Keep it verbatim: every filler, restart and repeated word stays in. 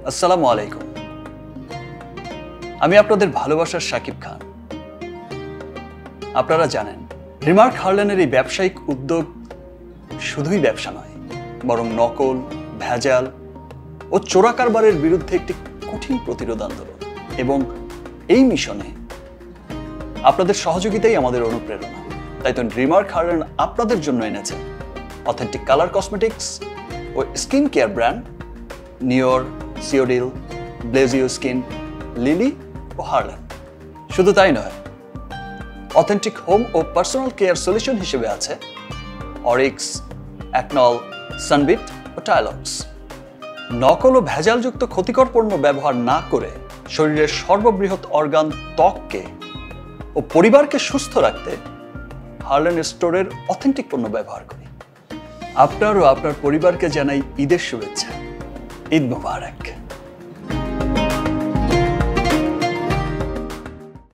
আসসালামু আলাইকুম। আমি আপনাদের ভালোবাসার শাকিব খান। আপনারা জানেন রিমার্ক হারল্যানের এই ব্যবসায়িক উদ্যোগ শুধুই ব্যবসা নয়, বরং নকল, ভেজাল ও চোরা কারবারের বিরুদ্ধে একটি কঠিন প্রতিরোধ আন্দোলন। এবং এই মিশনে আপনাদের সহযোগিতাই আমাদের অনুপ্রেরণা। তাই তো রিমার্ক হারল্যান আপনাদের জন্য এনেছে অথেন্টিক কালার কসমেটিক্স ও skin care brand Neor, Siodil, Blazeo skin, Lily ও হারল্যান। শুধু তাই নয়, অথেন্টিক হোম ও পার্সোনাল কেয়ার সলিউশন হিসেবে আছে অরিক্স, অ্যাকনল, সানবিট ও টাইলক্স। নকল ও ভেজালযুক্ত ক্ষতিকর পণ্য ব্যবহার না করে শরীরের সর্ববৃহৎ অর্গান ত্বককে ও পরিবারকে সুস্থ রাখতে হারল্যান স্টোরের অথেন্টিক পণ্য ব্যবহার করি। আপনার ও আপনার পরিবারকে জানাই ঈদের শুভেচ্ছা। ঈদ মোবারক।